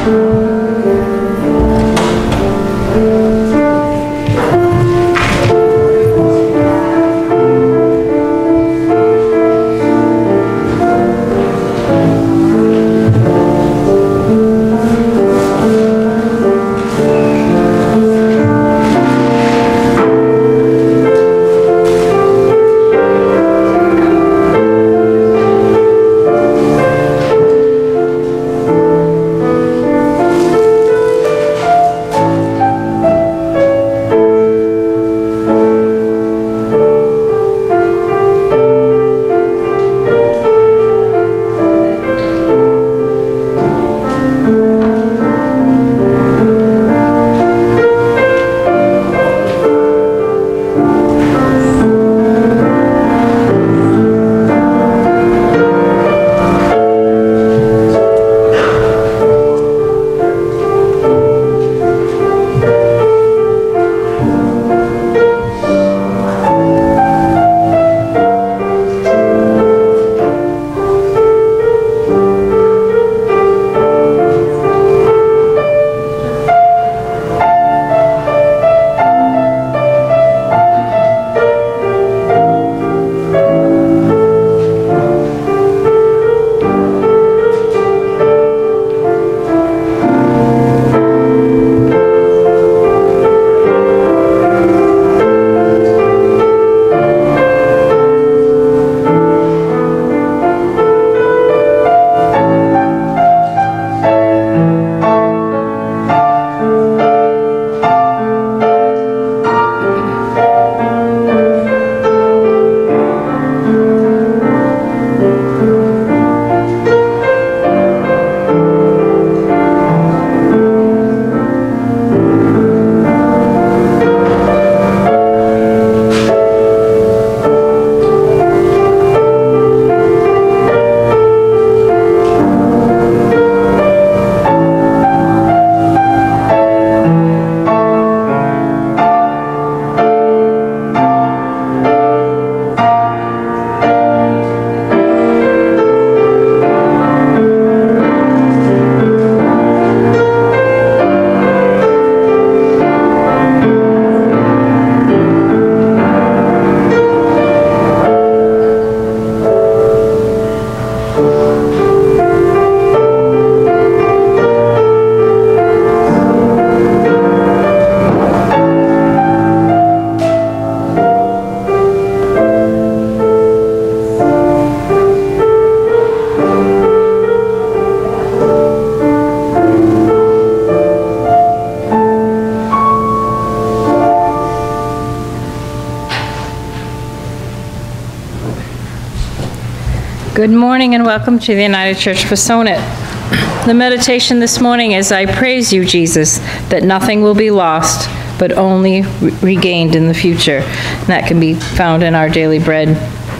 Good morning and welcome to the United Church of Assonet. The meditation this morning is, I praise you, Jesus, that nothing will be lost, but only regained in the future. And that can be found in our daily bread.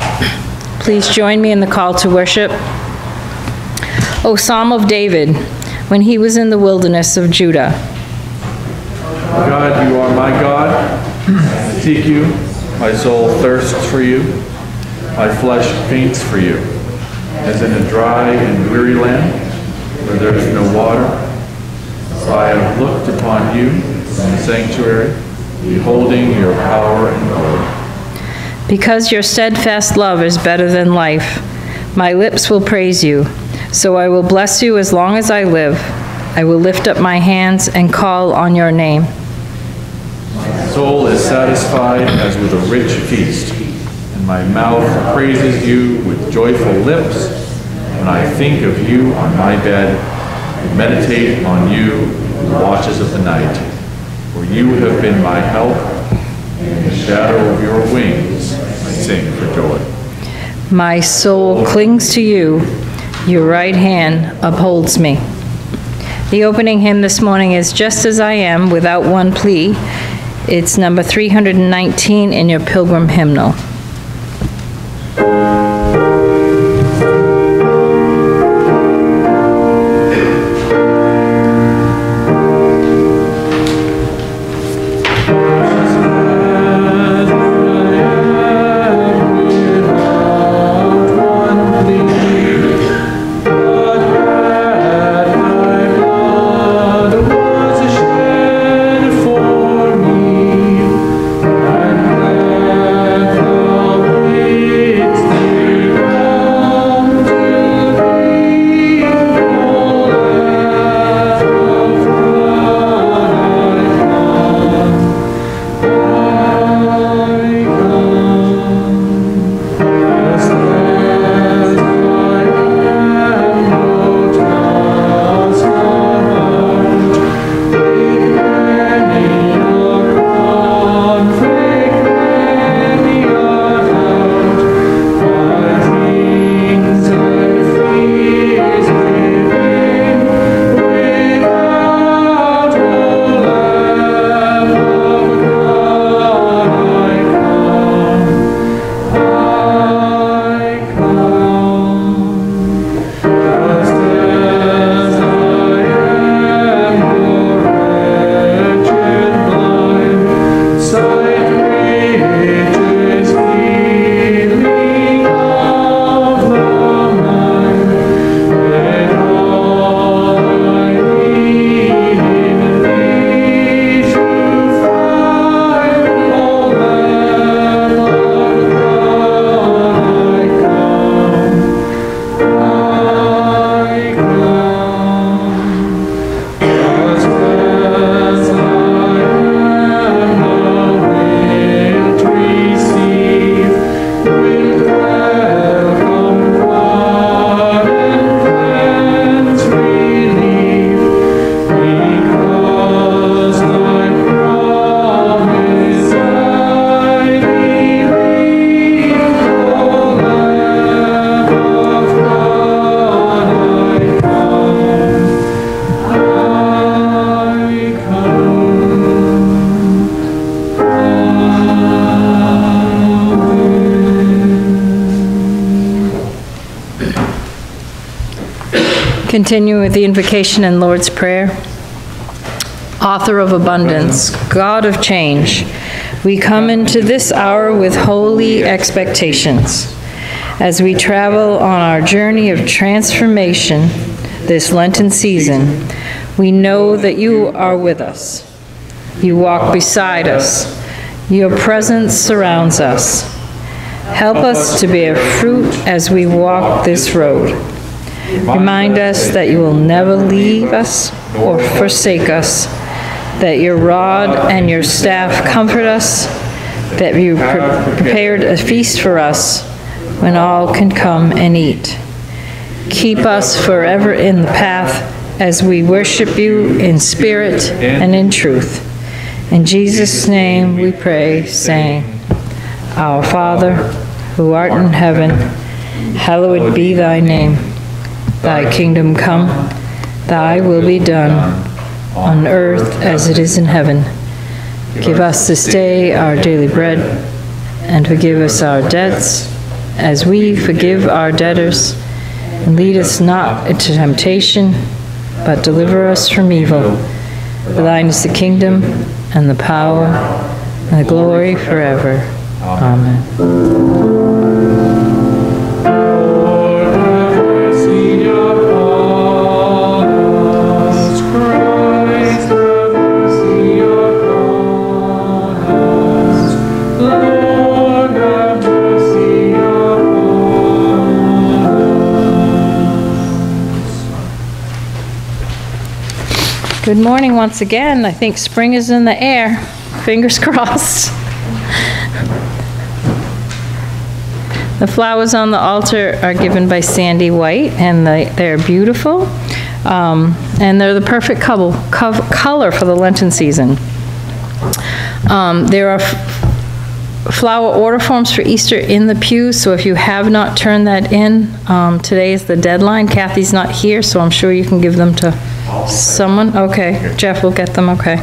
Please join me in the call to worship. O Psalm of David, when he was in the wilderness of Judah. God, you are my God. I seek you. My soul thirsts for you. My flesh faints for you, as in a dry and weary land where there is no water. For I have looked upon you in the sanctuary, beholding your power and glory. Because your steadfast love is better than life, my lips will praise you. So I will bless you as long as I live. I will lift up my hands and call on your name. My soul is satisfied as with a rich feast, and my mouth praises you with joyful lips. When I think of you on my bed, I meditate on you in the watches of the night. For you have been my help. In the shadow of your wings, I sing for joy. My soul clings to you. Your right hand upholds me. The opening hymn this morning is Just As I Am, without one plea. It's number 319 in your Pilgrim hymnal. Continuing with the invocation and Lord's Prayer. Author of abundance, God of change, we come into this hour with holy expectations. As we travel on our journey of transformation this Lenten season, we know that you are with us. You walk beside us. Your presence surrounds us. Help us to bear fruit as we walk this road. Remind us that you will never leave us or forsake us, that your rod and your staff comfort us, that you prepared a feast for us when all can come and eat. Keep us forever in the path as we worship you in spirit and in truth. In Jesus' name we pray, saying, Our Father, who art in heaven, hallowed be thy name. Thy kingdom come, thy will be done, on earth as it is in heaven. Give us this day our daily bread, and forgive us our debts, as we forgive our debtors. And lead us not into temptation, but deliver us from evil. For thine is the kingdom, and the power, and the glory forever. Amen. Good morning once again. I think spring is in the air. Fingers crossed. The flowers on the altar are given by Sandy White, and they're beautiful. And they're the perfect color for the Lenten season. There are flower order forms for Easter in the pews, so if you have not turned that in, today is the deadline. Kathy's not here, so I'm sure you can give them to someone. Okay, Jeff will get them, okay.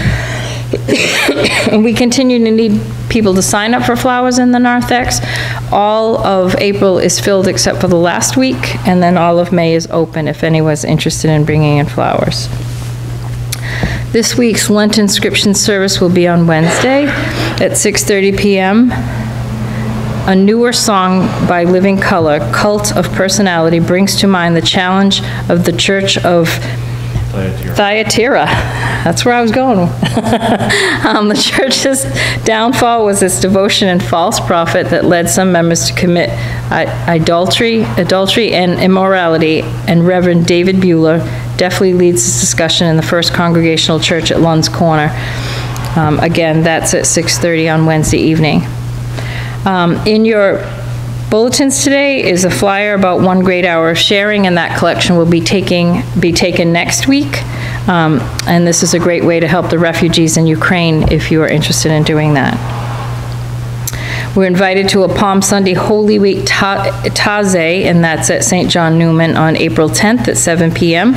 And we continue to need people to sign up for flowers in the narthex. All of April is filled except for the last week, and then all of May is open if anyone's interested in bringing in flowers. This week's Lent inscription service will be on Wednesday at 6:30 p.m. A newer song by Living Color, Cult of Personality, brings to mind the challenge of the Church of Thyatira. That's where I was going. The church's downfall was its devotion and false prophet that led some members to commit adultery and immorality, and Reverend David Bueller definitely leads this discussion in the First Congregational Church at Lund's Corner. Again, that's at 6:30 on Wednesday evening. In your bulletins today is a flyer about 1 great hour of sharing, and that collection will be taken next week. And this is a great way to help the refugees in Ukraine if you are interested in doing that. We're invited to a Palm Sunday Holy Week Taze, and that's at St. John Newman on April 10th at 7 p.m.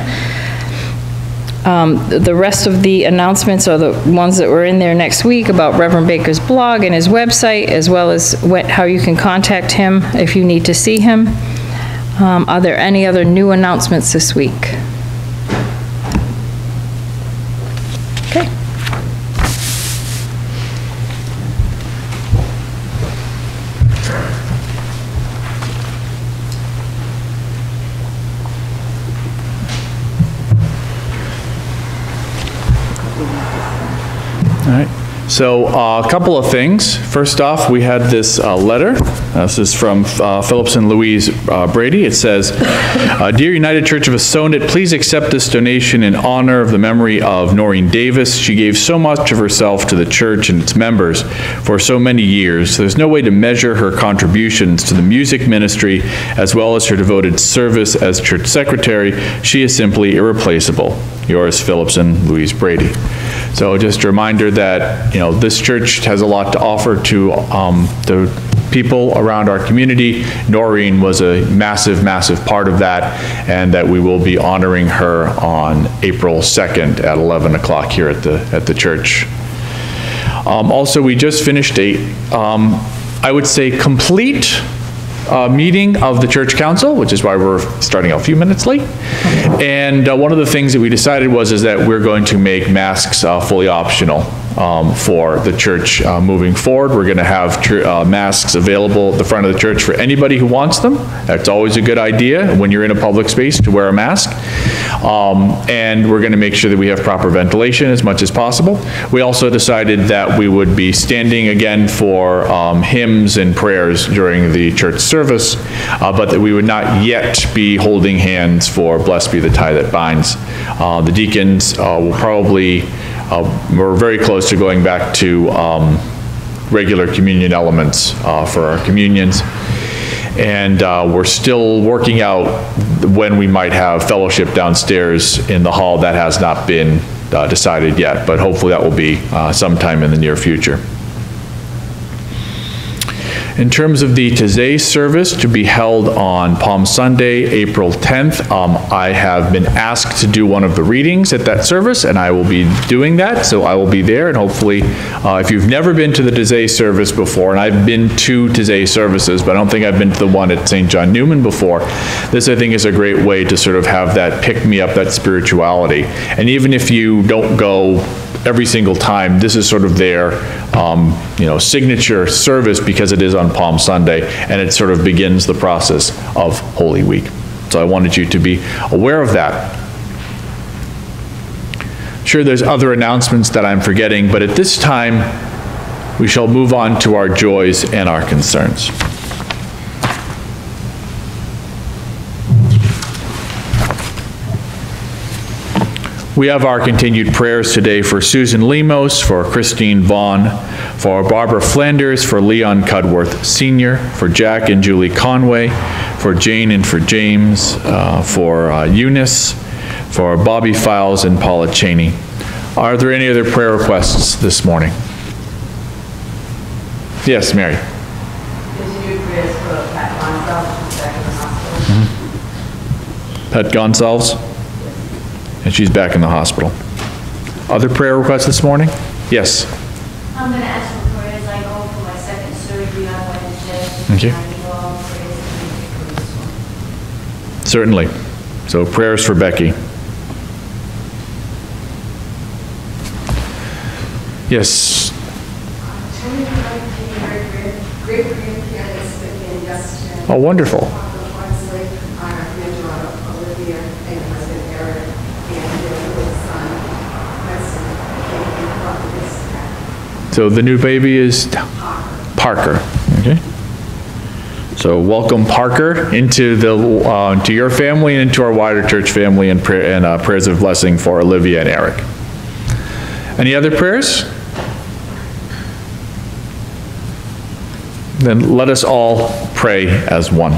The rest of the announcements are the ones that were in there next week about Reverend Baker's blog and his website, as well as how you can contact him if you need to see him. Are there any other new announcements this week? Okay. All right. So a couple of things. First off, we had this letter. This is from Phillips and Louise Brady. It says, Dear United Church of Assonet, please accept this donation in honor of the memory of Noreen Davis. She gave so much of herself to the church and its members for so many years. There's no way to measure her contributions to the music ministry as well as her devoted service as church secretary. She is simply irreplaceable. Yours, Phillips and Louise Brady. So just a reminder that, this church has a lot to offer to the people around our community. Noreen was a massive, massive part of that, and that we will be honoring her on April 2nd at 11 o'clock here at the church. Also, we just finished a, I would say, complete meeting of the church council, which is why we're starting a few minutes late. And one of the things that we decided is that we're going to make masks fully optional for the church moving forward. We're going to have masks available at the front of the church for anybody who wants them. That's always a good idea when you're in a public space to wear a mask. And we're going to make sure that we have proper ventilation as much as possible. We also decided that we would be standing again for hymns and prayers during the church service, but that we would not yet be holding hands for Blessed be the tie that binds. The deacons will probably, we're very close to going back to regular communion elements for our communions. And we're still working out when we might have fellowship downstairs in the hall. That has not been decided yet, but hopefully that will be sometime in the near future. In terms of the Taizé service to be held on Palm Sunday, April 10th, I have been asked to do one of the readings at that service, and I will be doing that, so I will be there, and hopefully, if you've never been to the Taizé service before, and I've been to Taizé services, but I don't think I've been to the one at St. John Newman before, this I think is a great way to sort of have that pick-me-up, that spirituality. And even if you don't go every single time, this is sort of their signature service because it is on Palm Sunday, and it sort of begins the process of Holy Week. So I wanted you to be aware of that. Sure, there's other announcements that I'm forgetting, but at this time, we shall move on to our joys and our concerns. We have our continued prayers today for Susan Lemos, for Christine Vaughn, for Barbara Flanders, for Leon Cudworth Sr., for Jack and Julie Conway, for Jane and for James, for Eunice, for Bobby Files and Paula Cheney. Are there any other prayer requests this morning? Yes, Mary. Continued prayers for Pat Gonsalves, who's back in the hospital. Mm-hmm. Pat Gonsalves? And she's back in the hospital. Other prayer requests this morning? Yes. I'm going to ask for prayers. I go for my second surgery on Wednesday. Thank you. I need all prayers for this one. Certainly. So prayers for Becky. Yes. Great grandparents in yesterday. Oh, wonderful. So the new baby is Parker. Okay. So welcome Parker into the to your family and into our wider church family, and prayers of blessing for Olivia and Eric. Any other prayers? Then let us all pray as one.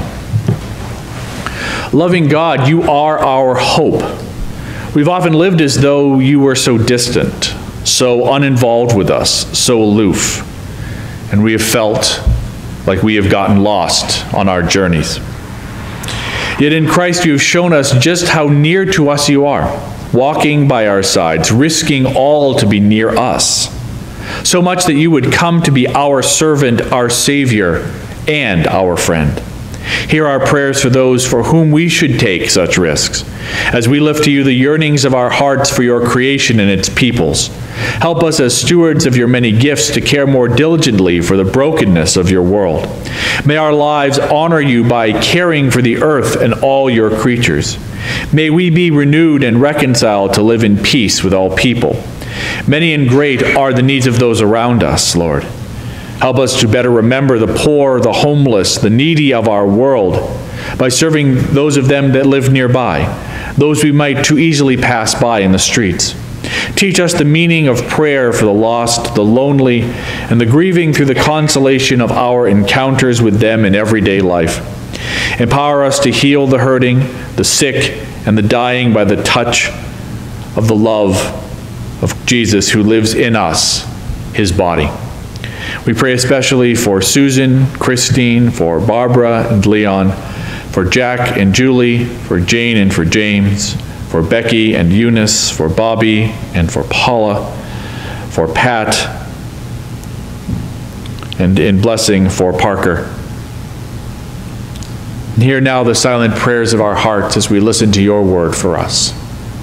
Loving God, you are our hope. We've often lived as though you were so distant, so uninvolved with us, so aloof, and we have felt like we have gotten lost on our journeys. Yet in Christ you have shown us just how near to us you are, walking by our sides, risking all to be near us, so much that you would come to be our servant, our Savior, and our friend. Hear our prayers for those for whom we should take such risks, as we lift to you the yearnings of our hearts for your creation and its peoples. Help us as stewards of your many gifts to care more diligently for the brokenness of your world. May our lives honor you by caring for the earth and all your creatures. May we be renewed and reconciled to live in peace with all people. Many and great are the needs of those around us, Lord. Help us to better remember the poor, the homeless, the needy of our world by serving those of them that live nearby, those we might too easily pass by in the streets. Teach us the meaning of prayer for the lost, the lonely, and the grieving through the consolation of our encounters with them in everyday life. Empower us to heal the hurting, the sick, and the dying by the touch of the love of Jesus who lives in us, his body. We pray especially for Susan, Christine, for Barbara and Leon, for Jack and Julie, for Jane and for James, for Becky and Eunice, for Bobby and for Paula, for Pat, and in blessing for Parker. And hear now the silent prayers of our hearts as we listen to your word for us.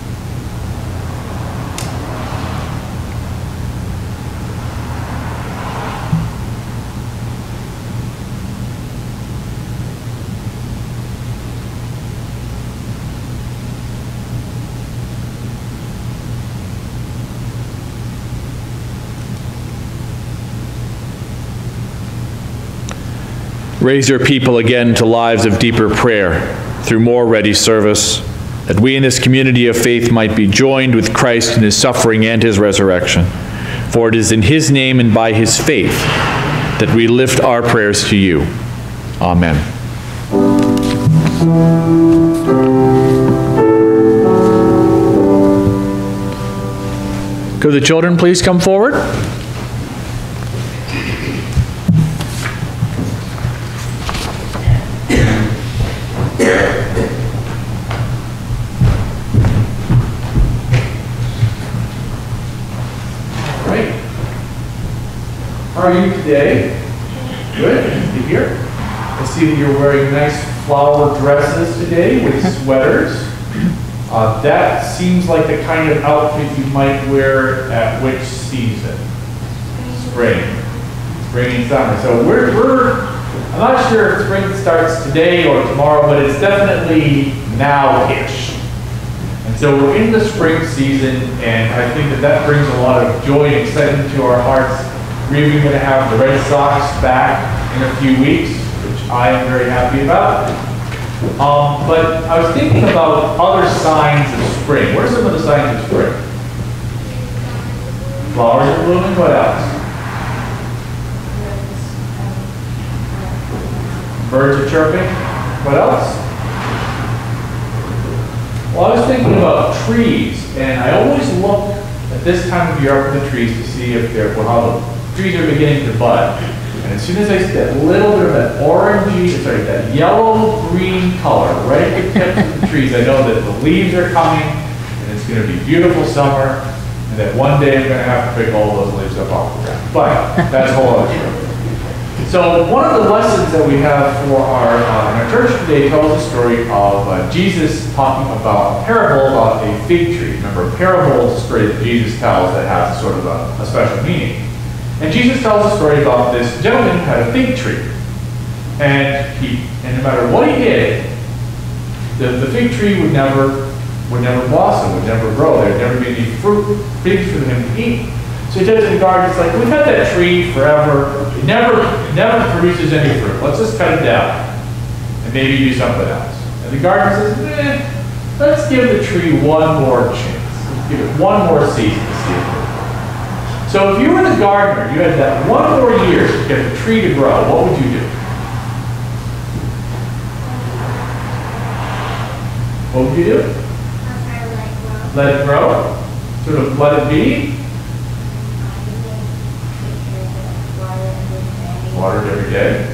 Raise your people again to lives of deeper prayer through more ready service, that we in this community of faith might be joined with Christ in his suffering and his resurrection. For it is in his name and by his faith that we lift our prayers to you. Amen. Could the children please come forward? How are you today? Good, nice to hear. I see that you're wearing nice flower dresses today with sweaters. That seems like the kind of outfit you might wear at which season? Spring. Spring and summer. So I'm not sure if spring starts today or tomorrow, but it's definitely now-ish. And so we're in the spring season, and I think that brings a lot of joy and excitement to our hearts. We're even going to have the Red Sox back in a few weeks, which I am very happy about. But I was thinking about other signs of spring. What are some of the signs of spring? Flowers are blooming. What else? Birds are chirping. What else? Well, I was thinking about trees, and I always look at this time of year up at the trees to see if how the trees are beginning to bud. And as soon as I see that little bit of that yellow-green color right at the tips of the trees, I know that the leaves are coming, and it's going to be beautiful summer, and that one day I'm going to have to pick all those leaves up off the ground. But that's a whole other story. So one of the lessons that we have for in our church today tells the story of Jesus talking about a parable about a fig tree. Remember, a parable is a story that Jesus tells that has sort of a special meaning. And Jesus tells a story about this gentleman who had a fig tree. And no matter what he did, the fig tree would never blossom, would never grow. There would never be any figs for him to eat. So he said to the gardener, it's like, we've had that tree forever. It never produces any fruit. Let's just cut it down and maybe do something else. And the gardener says, let's give the tree one more chance. Let's give it one more season to see if it grows. So if you were the gardener, you had that one more year to get the tree to grow, what would you do? What would you do? Let it grow? Sort of let it be? Water it every day.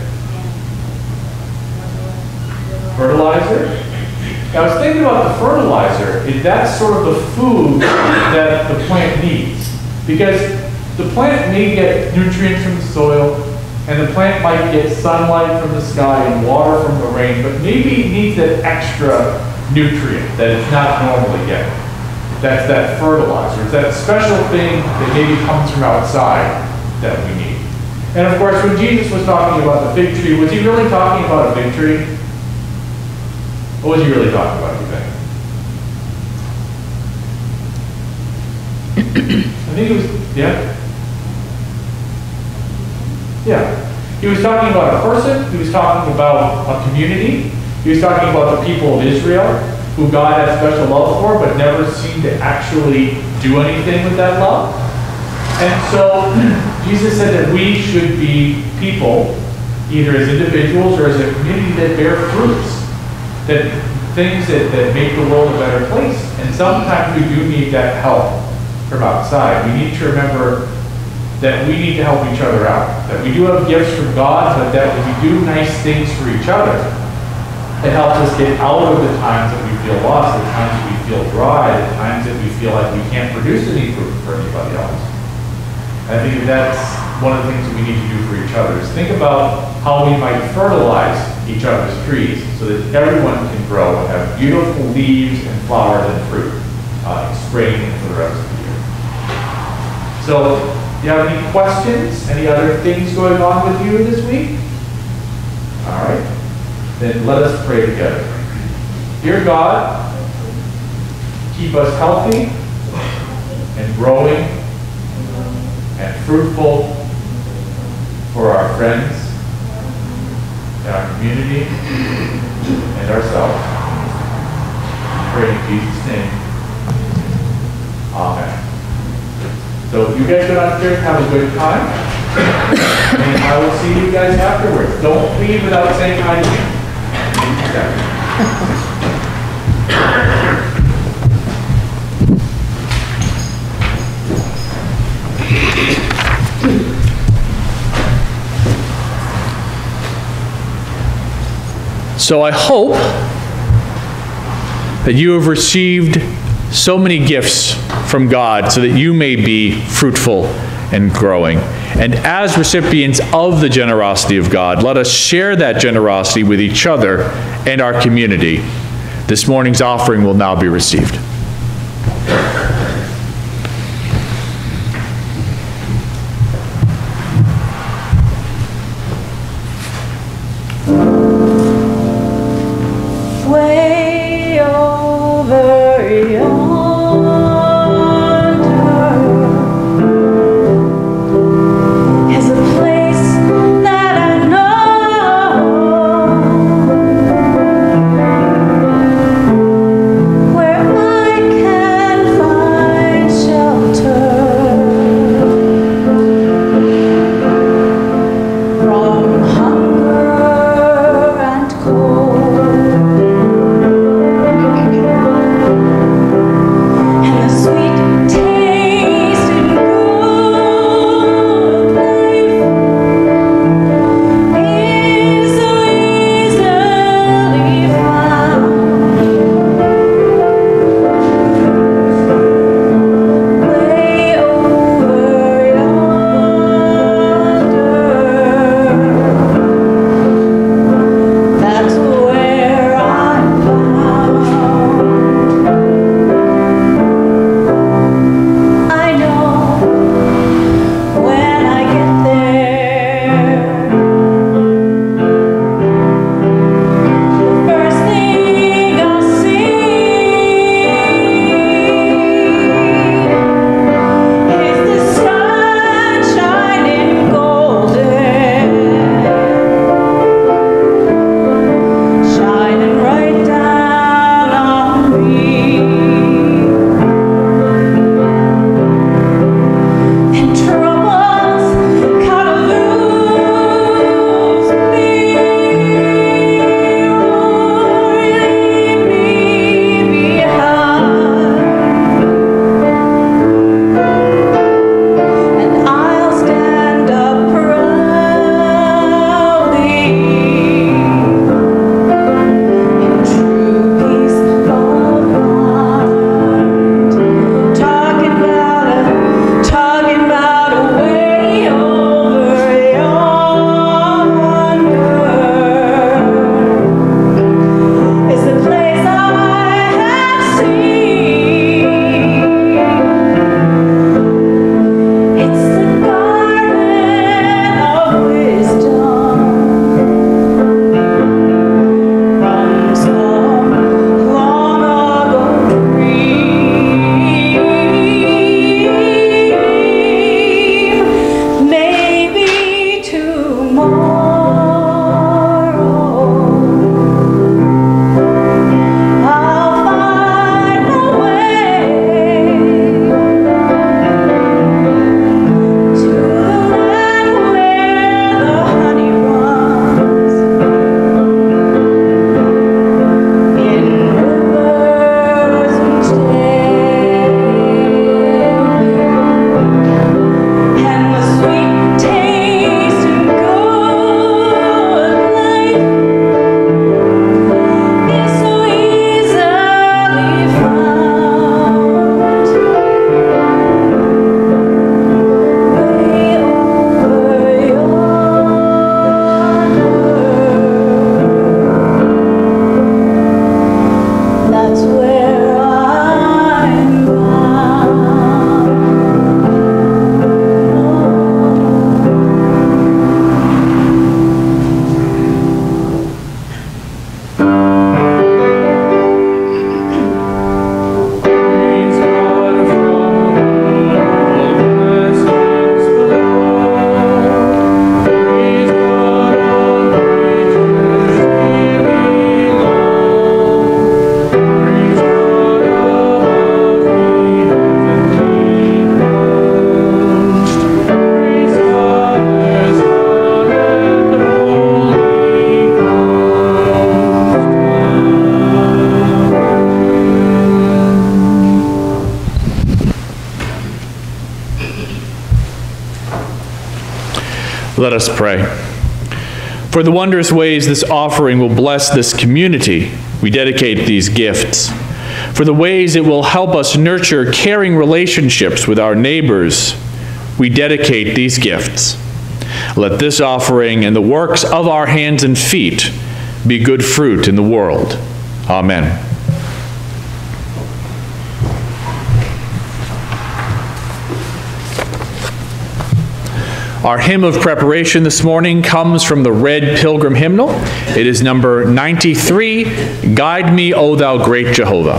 Fertilizer? Now, I was thinking about the fertilizer. That's sort of the food that the plant needs. Because the plant may get nutrients from the soil, and the plant might get sunlight from the sky and water from the rain, but maybe it needs that extra nutrient that it's not normally getting. That's that fertilizer. It's that special thing that maybe comes from outside that we need. And of course, when Jesus was talking about the fig tree, was he really talking about a fig tree? What was he really talking about, you think? I think it was, yeah? Yeah. He was talking about a person. He was talking about a community. He was talking about the people of Israel, who God had special love for, but never seemed to actually do anything with that love. And so Jesus said that we should be people, either as individuals or as a community, that bear fruits, that things that make the world a better place. And sometimes we do need that help from outside. We need to remember that we need to help each other out, that we do have gifts from God, but that when we do nice things for each other, it helps us get out of the times that we feel lost, the times that we feel dry, the times that we feel like we can't produce any fruit for anybody else. I think that's one of the things that we need to do for each other, is think about how we might fertilize each other's trees so that everyone can grow and have beautiful leaves and flowers and fruit in spring and for the rest of the year. So, do you have any questions? Any other things going on with you this week? All right. Then let us pray together. Dear God, keep us healthy and growing and fruitful for our friends and our community and ourselves. Pray in Jesus' name. Amen. So you guys go downstairs, have a good time, and I will see you guys afterwards. Don't leave without saying hi to me. So I hope that you have received so many gifts from God so that you may be fruitful and growing. And as recipients of the generosity of God, let us share that generosity with each other and our community. This morning's offering will now be received. Way over yonder is a place that I know, where I Let us pray. For the wondrous ways this offering will bless this community, we dedicate these gifts. For the ways it will help us nurture caring relationships with our neighbors, we dedicate these gifts. Let this offering and the works of our hands and feet be good fruit in the world. Amen. Our hymn of preparation this morning comes from the Red Pilgrim Hymnal. It is number 93, Guide Me, O Thou Great Jehovah.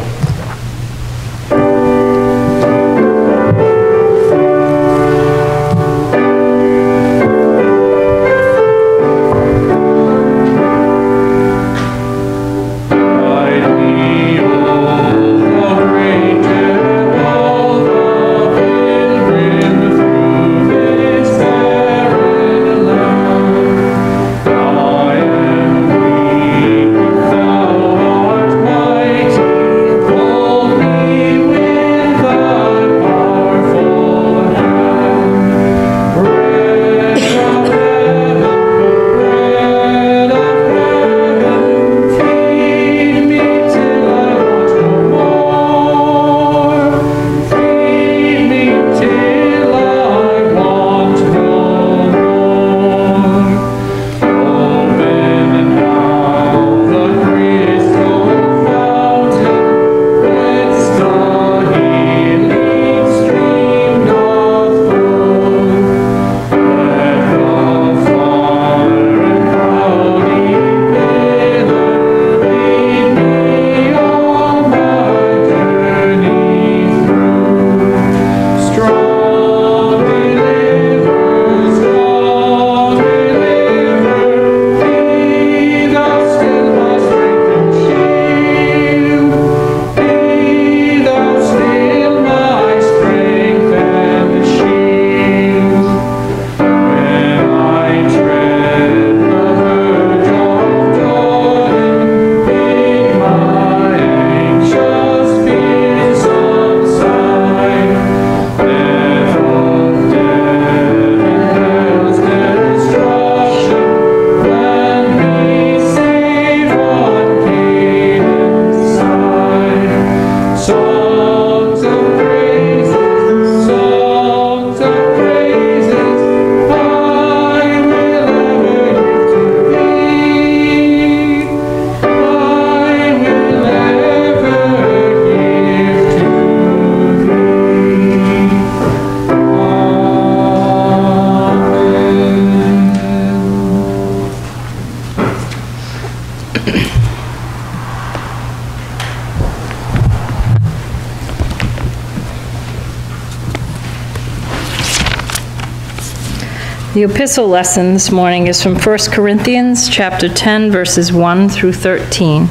The epistle lesson this morning is from 1 Corinthians chapter 10, verses 1 through 13.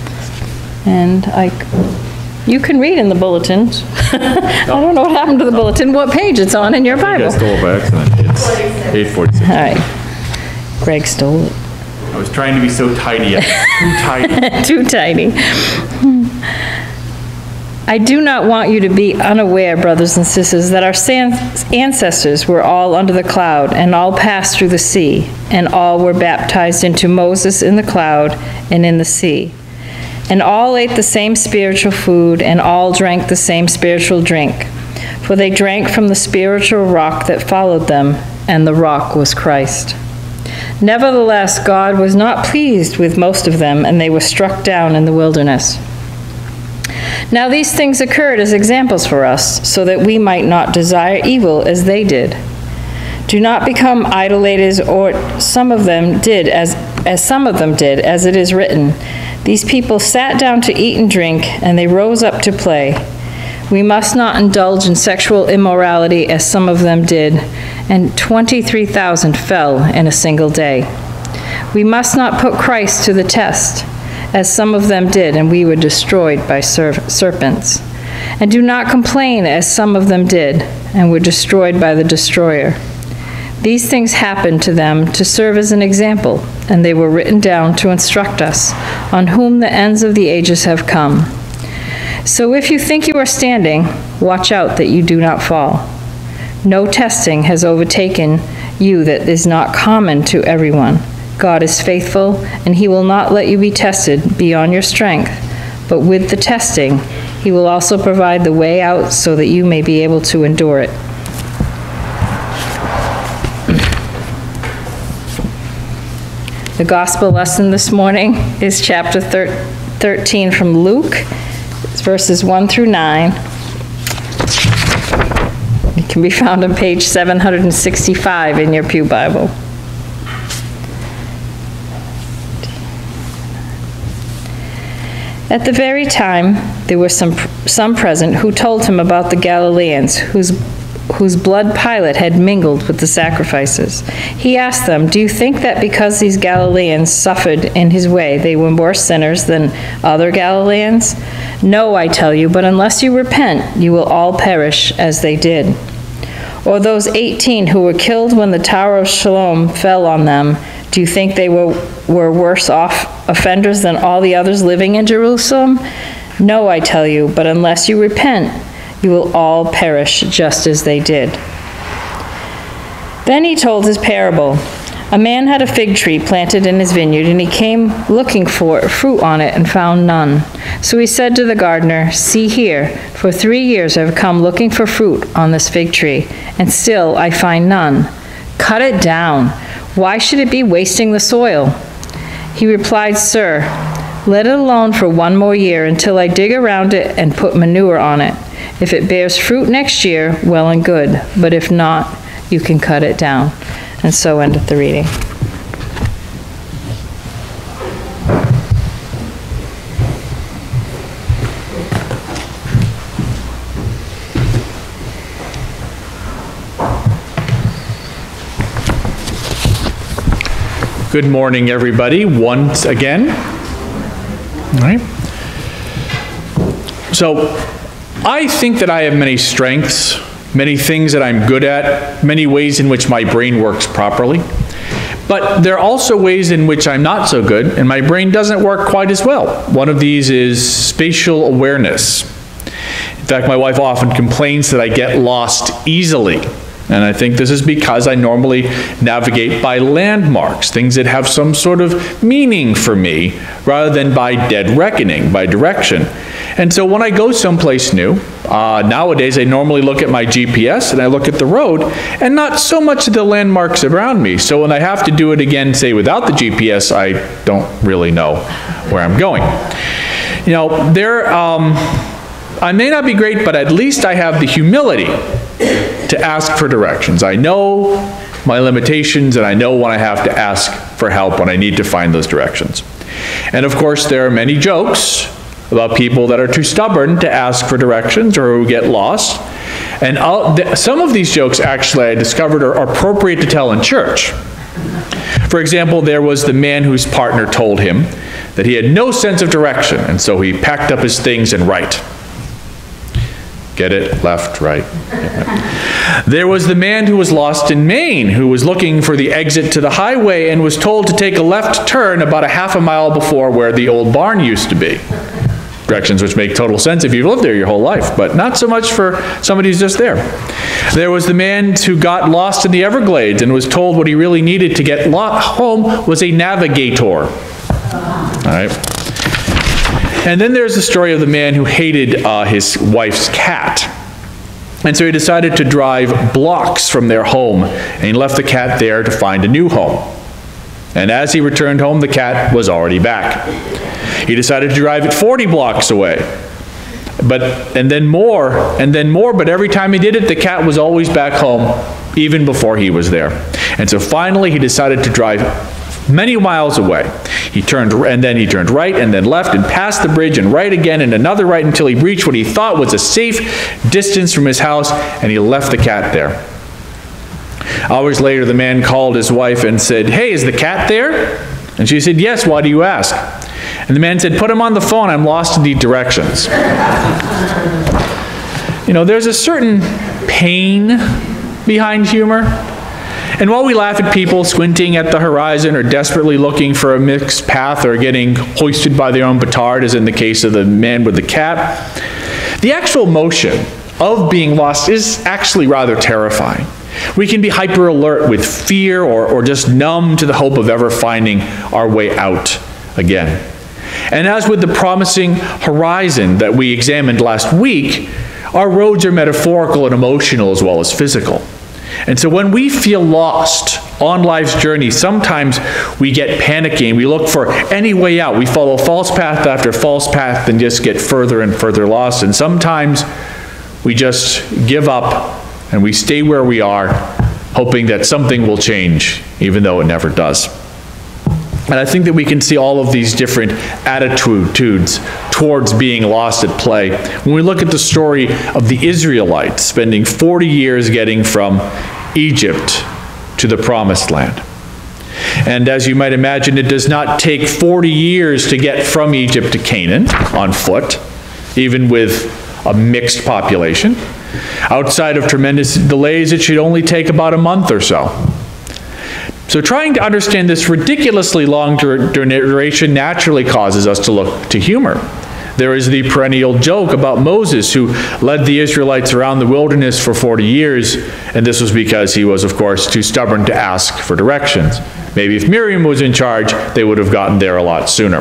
And you can read in the bulletins. I don't know what happened to the bulletin, what page it's on in your Bible. I stole it by accident. It's 846. All right. Greg stole it. I was trying to be so tidy. Too tidy. Too tidy. I do not want you to be unaware, brothers and sisters, that our ancestors were all under the cloud and all passed through the sea, and all were baptized into Moses in the cloud and in the sea. And all ate the same spiritual food, and all drank the same spiritual drink. For they drank from the spiritual rock that followed them, and the rock was Christ. Nevertheless, God was not pleased with most of them, and they were struck down in the wilderness. Now these things occurred as examples for us, so that we might not desire evil as they did. Do not become idolaters, or some of them did, as some of them did, as it is written. These people sat down to eat and drink, and they rose up to play. We must not indulge in sexual immorality, as some of them did, and 23,000 fell in a single day. We must not put Christ to the test, as some of them did, and we were destroyed by serpents. And do not complain, as some of them did, and were destroyed by the destroyer. These things happened to them to serve as an example, and they were written down to instruct us, on whom the ends of the ages have come. So if you think you are standing, watch out that you do not fall. No testing has overtaken you that is not common to everyone. God is faithful, and he will not let you be tested beyond your strength. But with the testing, he will also provide the way out so that you may be able to endure it. The gospel lesson this morning is chapter 13 from Luke. It's verses 1 through 9. It can be found on page 765 in your Pew Bible. At the very time, there were some present who told him about the Galileans, whose blood Pilate had mingled with the sacrifices. He asked them, "Do you think that because these Galileans suffered in his way, they were more sinners than other Galileans? No, I tell you, but unless you repent, you will all perish as they did. Or those 18 who were killed when the Tower of Siloam fell on them, do you think they were worse off offenders than all the others living in Jerusalem? No, I tell you, but unless you repent, you will all perish just as they did." Then he told his parable. A man had a fig tree planted in his vineyard, and he came looking for fruit on it and found none. So he said to the gardener, "See here, for 3 years I have come looking for fruit on this fig tree, and still I find none. Cut it down. Why should it be wasting the soil?" He replied, "Sir, let it alone for 1 more year until I dig around it and put manure on it. If it bears fruit next year, well and good, but if not, you can cut it down." And so endeth the reading. Good morning, everybody, once again. All right. So, I think that I have many strengths, many things that I'm good at, many ways in which my brain works properly. But there are also ways in which I'm not so good, and my brain doesn't work quite as well. One of these is spatial awareness. In fact, my wife often complains that I get lost easily. And I think this is because I normally navigate by landmarks, things that have some sort of meaning for me, rather than by dead reckoning, by direction. And so when I go someplace new, nowadays I normally look at my GPS and I look at the road, and not so much at the landmarks around me. So when I have to do it again, say without the GPS, I don't really know where I'm going. You know, I may not be great, but at least I have the humility to ask for directions. I know my limitations, and I know when I have to ask for help when I need to find those directions. And of course, there are many jokes about people that are too stubborn to ask for directions or who get lost. And some of these jokes, actually, I discovered are appropriate to tell in church. For example, there was the man whose partner told him that he had no sense of direction, and so he packed up his things and right. Get it? Left, right. There was the man who was lost in Maine, who was looking for the exit to the highway and was told to take a left turn about a half a mile before where the old barn used to be. Directions which make total sense if you've lived there your whole life, but not so much for somebody who's just there. There was the man who got lost in the Everglades and was told what he really needed to get home was a navigator. All right. And then there's the story of the man who hated his wife's cat. And so he decided to drive blocks from their home, and he left the cat there to find a new home. And as he returned home, the cat was already back. He decided to drive it 40 blocks away. And then more, but every time he did it, the cat was always back home, even before he was there. And so finally, he decided to drive many miles away. He turned right, and then left, and passed the bridge, and right again, and another right, until he reached what he thought was a safe distance from his house, and he left the cat there. Hours later, the man called his wife and said, "Hey, is the cat there?" And she said, "Yes, why do you ask?" And the man said, "Put him on the phone, I'm lost in the directions." You know, there's a certain pain behind humor. And while we laugh at people squinting at the horizon or desperately looking for a mixed path or getting hoisted by their own petard, as in the case of the man with the cat, the actual motion of being lost is actually rather terrifying. We can be hyper alert with fear or just numb to the hope of ever finding our way out again. And as with the promising horizon that we examined last week, our roads are metaphorical and emotional as well as physical. And so when we feel lost on life's journey, sometimes we get panicky and we look for any way out. We follow false path after false path and just get further and further lost. And sometimes we just give up and we stay where we are, hoping that something will change, even though it never does. And I think that we can see all of these different attitudes towards being lost at play when we look at the story of the Israelites spending 40 years getting from Egypt to the Promised Land. And as you might imagine, it does not take 40 years to get from Egypt to Canaan on foot, even with a mixed population. Outside of tremendous delays, it should only take about a month or so. So trying to understand this ridiculously long duration naturally causes us to look to humor. There is the perennial joke about Moses, who led the Israelites around the wilderness for 40 years, and this was because he was, of course, too stubborn to ask for directions. Maybe if Miriam was in charge, they would have gotten there a lot sooner.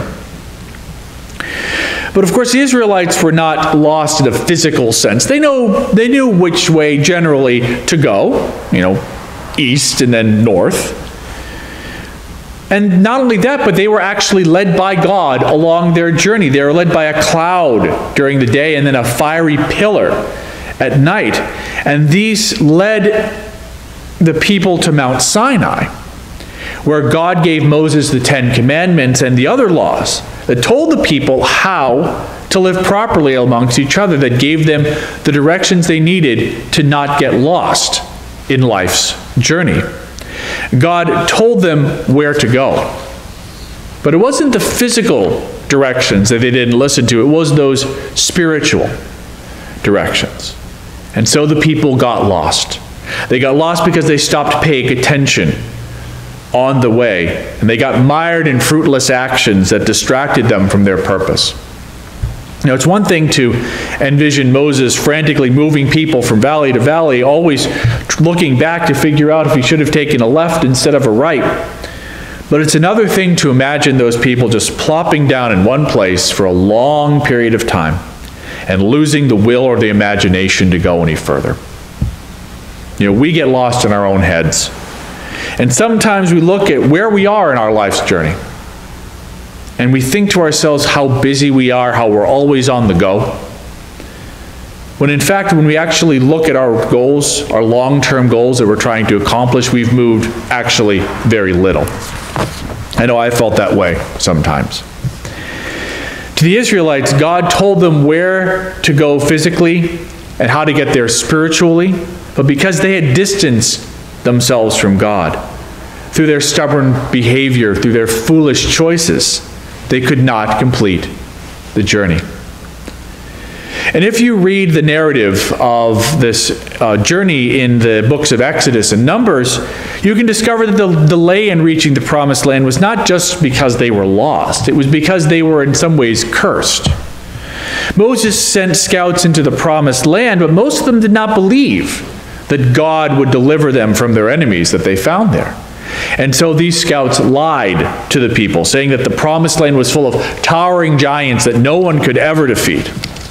But of course, the Israelites were not lost in a physical sense. They knew which way generally to go, east and then north. And not only that, but they were actually led by God along their journey. They were led by a cloud during the day and then a fiery pillar at night. And these led the people to Mount Sinai, where God gave Moses the 10 Commandments and the other laws that told the people how to live properly amongst each other, that gave them the directions they needed to not get lost in life's journey. God told them where to go. But it wasn't the physical directions that they didn't listen to. It was those spiritual directions. And so the people got lost. They got lost because they stopped paying attention on the way. And they got mired in fruitless actions that distracted them from their purpose. It's one thing to envision Moses frantically moving people from valley to valley, always looking back to figure out if he should have taken a left instead of a right. But it's another thing to imagine those people just plopping down in one place for a long period of time and losing the will or the imagination to go any further. We get lost in our own heads. And sometimes we look at where we are in our life's journey. And we think to ourselves how busy we are, how we're always on the go. When in fact, when we actually look at our goals, our long-term goals that we're trying to accomplish, we've moved actually very little. I know I felt that way sometimes. To the Israelites, God told them where to go physically and how to get there spiritually, but because they had distanced themselves from God, through their stubborn behavior, through their foolish choices, they could not complete the journey. And if you read the narrative of this journey in the books of Exodus and Numbers, you can discover that the delay in reaching the Promised Land was not just because they were lost. It was because they were in some ways cursed. Moses sent scouts into the Promised Land, but most of them did not believe that God would deliver them from their enemies that they found there. And so these scouts lied to the people, saying that the Promised Land was full of towering giants that no one could ever defeat.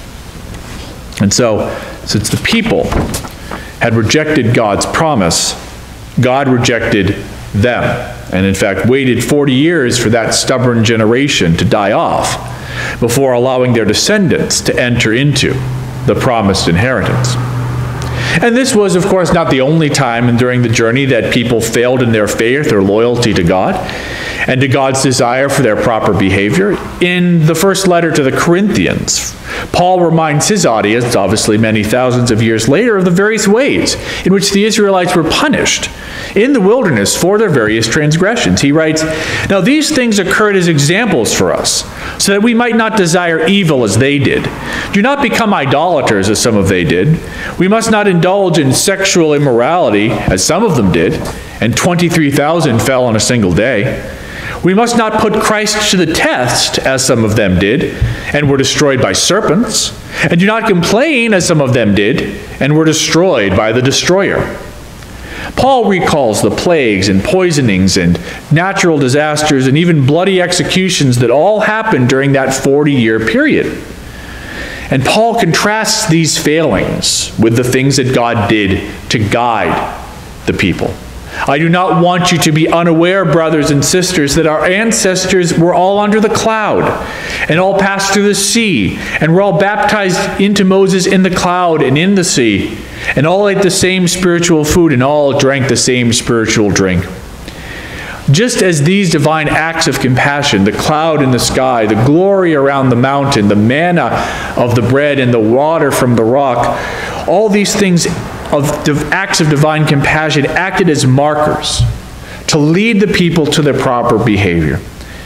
And so, since the people had rejected God's promise, God rejected them, and in fact waited 40 years for that stubborn generation to die off before allowing their descendants to enter into the promised inheritance. And this was, of course, not the only time during the journey that people failed in their faith or loyalty to God and to God's desire for their proper behavior. In the first letter to the Corinthians, Paul reminds his audience, obviously many thousands of years later, of the various ways in which the Israelites were punished in the wilderness for their various transgressions. He writes, "Now these things occurred as examples for us, so that we might not desire evil as they did. Do not become idolaters as some of they did. We must not indulge in sexual immorality as some of them did, and 23,000 fell on a single day. We must not put Christ to the test as some of them did, and were destroyed by serpents. And do not complain as some of them did, and were destroyed by the destroyer. Paul recalls the plagues and poisonings and natural disasters and even bloody executions that all happened during that 40-year period. And Paul contrasts these failings with the things that God did to guide the people. I do not want you to be unaware, brothers and sisters, that our ancestors were all under the cloud and all passed through the sea and were all baptized into Moses in the cloud and in the sea, and all ate the same spiritual food and all drank the same spiritual drink. Just as these divine acts of compassion, the cloud in the sky, the glory around the mountain, the manna of the bread and the water from the rock, all these things of acts of divine compassion acted as markers to lead the people to their proper behavior.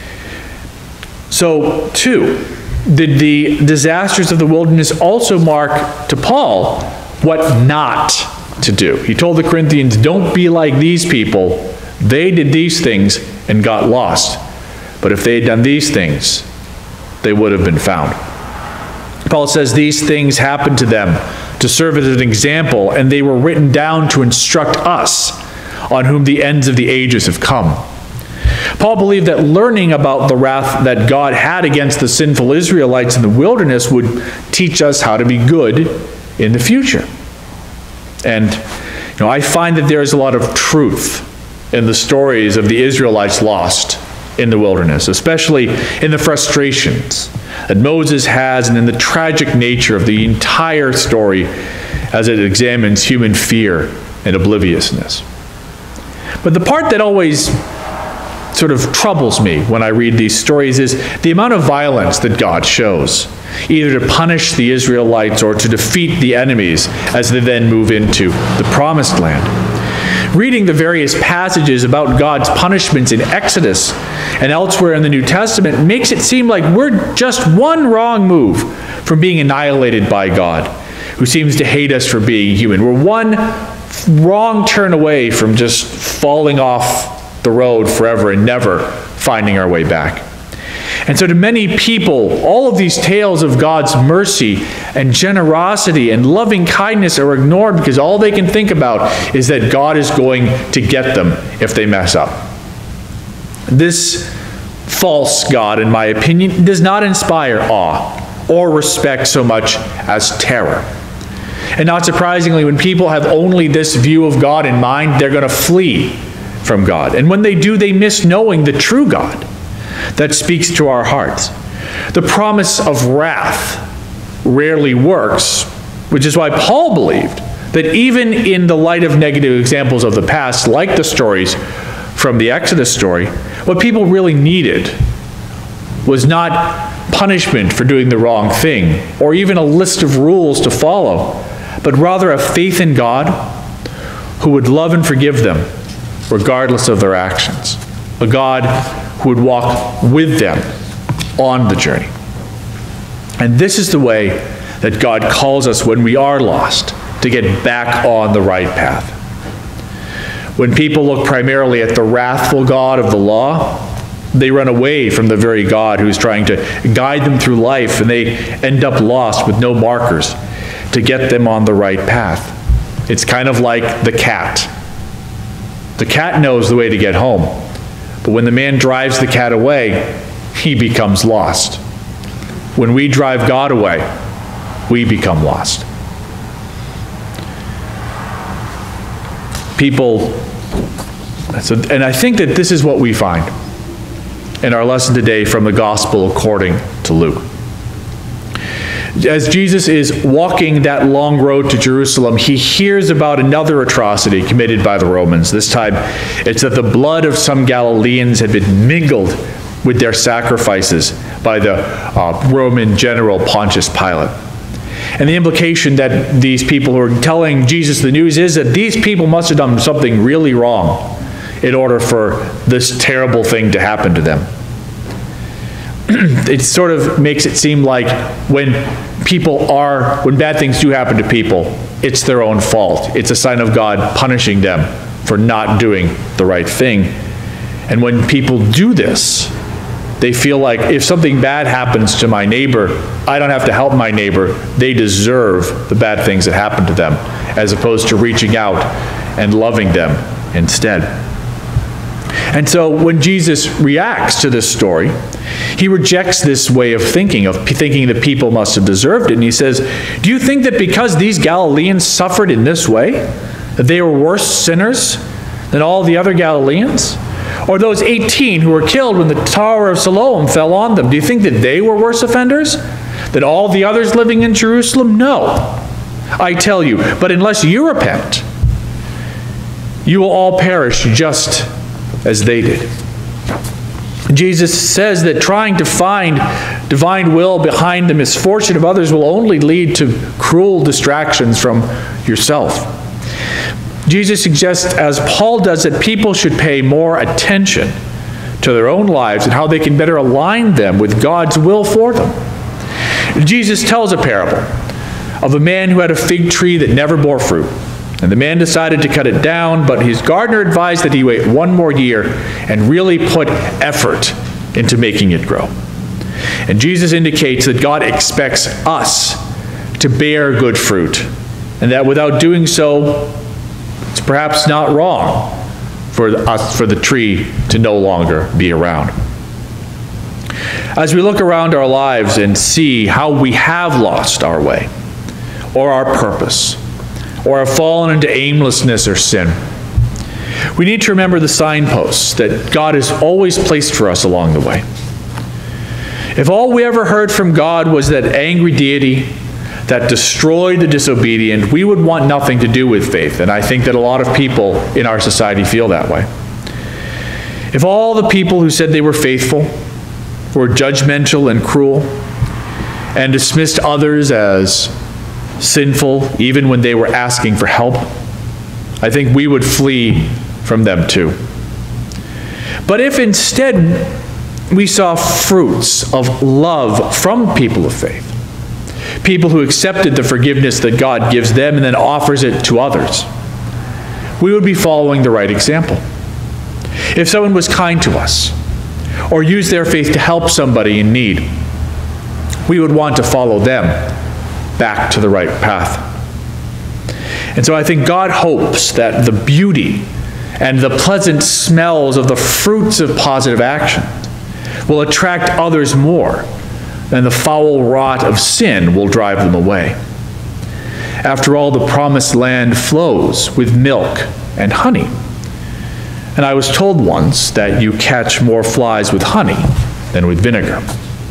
So, too, did the disasters of the wilderness also mark to Paul what not to do? He told the Corinthians, don't be like these people. They did these things and got lost. But if they had done these things, they would have been found. Paul says these things happened to them to serve as an example, and they were written down to instruct us, on whom the ends of the ages have come. Paul believed that learning about the wrath that God had against the sinful Israelites in the wilderness would teach us how to be good in the future. And I find that there is a lot of truth in the stories of the Israelites lost in the wilderness, especially in the frustrations that Moses has and in the tragic nature of the entire story as it examines human fear and obliviousness. But the part that always sort of troubles me when I read these stories is the amount of violence that God shows, either to punish the Israelites or to defeat the enemies as they then move into the Promised Land. Reading the various passages about God's punishments in Exodus and elsewhere in the New Testament makes it seem like we're just one wrong move from being annihilated by God, who seems to hate us for being human. We're one wrong turn away from just falling off the road forever and never finding our way back. And so to many people, all of these tales of God's mercy and generosity and loving kindness are ignored because all they can think about is that God is going to get them if they mess up. This false God, in my opinion, does not inspire awe or respect so much as terror. And not surprisingly, when people have only this view of God in mind, they're going to flee from God. And when they do, they miss knowing the true God that speaks to our hearts. The promise of wrath rarely works, which is why Paul believed that even in the light of negative examples of the past, like the stories from the Exodus story, what people really needed was not punishment for doing the wrong thing, or even a list of rules to follow, but rather a faith in God who would love and forgive them regardless of their actions. A God who would walk with them on the journey. And this is the way that God calls us when we are lost, to get back on the right path. When people look primarily at the wrathful God of the law, they run away from the very God who's trying to guide them through life, and they end up lost with no markers to get them on the right path. It's kind of like the cat. The cat knows the way to get home, but when the man drives the cat away, he becomes lost. When we drive God away, we become lost. People, and I think that this is what we find in our lesson today from the Gospel according to Luke. As Jesus is walking that long road to Jerusalem, he hears about another atrocity committed by the Romans. This time, it's that the blood of some Galileans had been mingled with their sacrifices by the Roman general Pontius Pilate. And the implication that these people who are telling Jesus the news is that these people must have done something really wrong in order for this terrible thing to happen to them. It sort of makes it seem like when bad things do happen to people, it's their own fault. It's a sign of God punishing them for not doing the right thing. And when people do this, they feel like if something bad happens to my neighbor, I don't have to help my neighbor. They deserve the bad things that happen to them, as opposed to reaching out and loving them instead. And so when Jesus reacts to this story, he rejects this way of thinking that people must have deserved it. And he says, do you think that because these Galileans suffered in this way, that they were worse sinners than all the other Galileans? Or those 18 who were killed when the Tower of Siloam fell on them, do you think that they were worse offenders than all the others living in Jerusalem? No, I tell you, but unless you repent, you will all perish just as they did. Jesus says that trying to find divine will behind the misfortune of others will only lead to cruel distractions from yourself. Jesus suggests, as Paul does, that people should pay more attention to their own lives and how they can better align them with God's will for them. Jesus tells a parable of a man who had a fig tree that never bore fruit. And the man decided to cut it down, but his gardener advised that he wait one more year and really put effort into making it grow. And Jesus indicates that God expects us to bear good fruit, and that without doing so, it's perhaps not wrong for the tree to no longer be around. As we look around our lives and see how we have lost our way, or our purpose, or have fallen into aimlessness or sin, we need to remember the signposts that God has always placed for us along the way. If all we ever heard from God was that angry deity that destroyed the disobedient, we would want nothing to do with faith, and I think that a lot of people in our society feel that way. If all the people who said they were faithful were judgmental and cruel and dismissed others as sinful even when they were asking for help, I think we would flee from them too. But if instead we saw fruits of love from people of faith, people who accepted the forgiveness that God gives them and then offers it to others, we would be following the right example. If someone was kind to us or used their faith to help somebody in need, we would want to follow them back to the right path. And so I think God hopes that the beauty and the pleasant smells of the fruits of positive action will attract others more than the foul rot of sin will drive them away. After all, the promised land flows with milk and honey. And I was told once that you catch more flies with honey than with vinegar.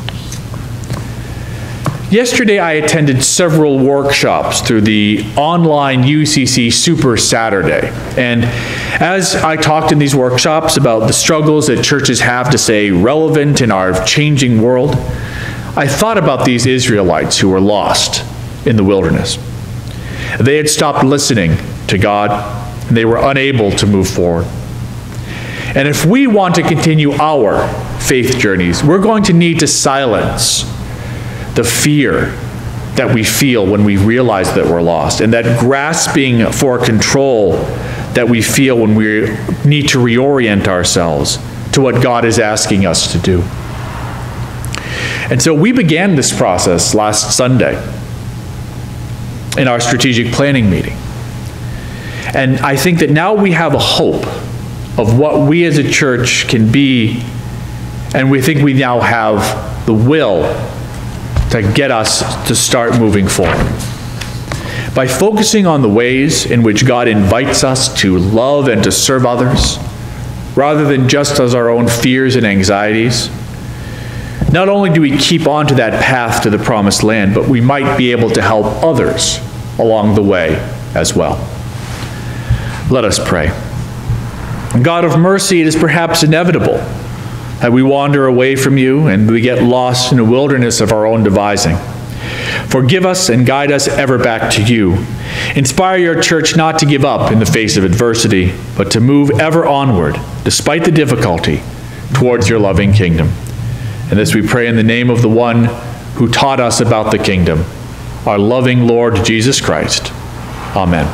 Yesterday, I attended several workshops through the online UCC Super Saturday. And as I talked in these workshops about the struggles that churches have to stay relevant in our changing world, I thought about these Israelites who were lost in the wilderness. They had stopped listening to God, and they were unable to move forward. And if we want to continue our faith journeys, we're going to need to silence the fear that we feel when we realize that we're lost, and that grasping for control that we feel when we need to reorient ourselves to what God is asking us to do. And so we began this process last Sunday in our strategic planning meeting. And I think that now we have a hope of what we as a church can be, and we think we now have the will to get us to start moving forward. By focusing on the ways in which God invites us to love and to serve others, rather than just as our own fears and anxieties, not only do we keep on to that path to the promised land, but we might be able to help others along the way as well. Let us pray. God of mercy, it is perhaps inevitable that we wander away from you and we get lost in a wilderness of our own devising. Forgive us and guide us ever back to you. Inspire your church not to give up in the face of adversity, but to move ever onward, despite the difficulty, towards your loving kingdom. And this we pray in the name of the one who taught us about the kingdom, our loving Lord Jesus Christ. Amen.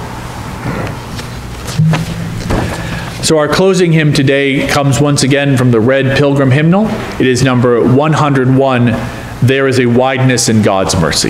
So our closing hymn today comes once again from the Red Pilgrim Hymnal. It is number 101, There is a Wideness in God's Mercy.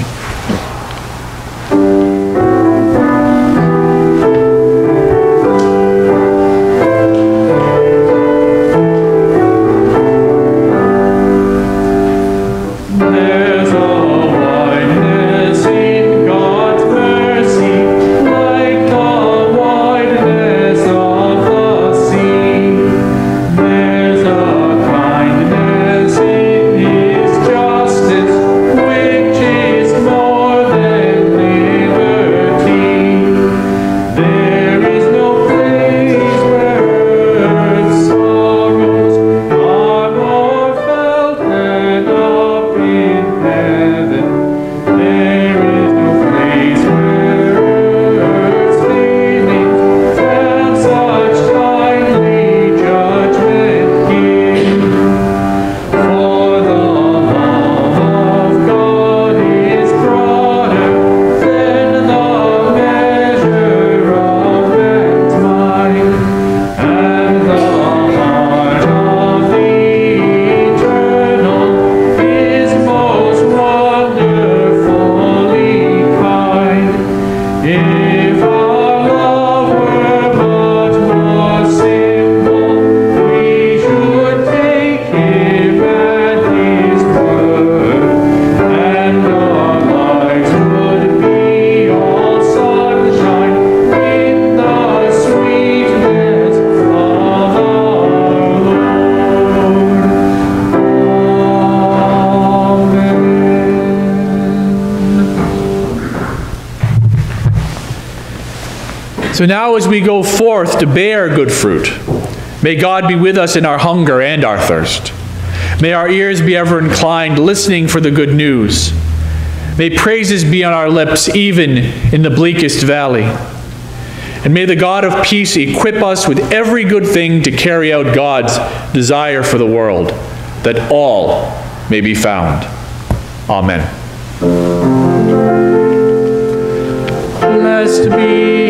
So now as we go forth to bear good fruit, may God be with us in our hunger and our thirst. May our ears be ever inclined, listening for the good news. May praises be on our lips, even in the bleakest valley. And may the God of peace equip us with every good thing to carry out God's desire for the world, that all may be found. Amen. Blessed be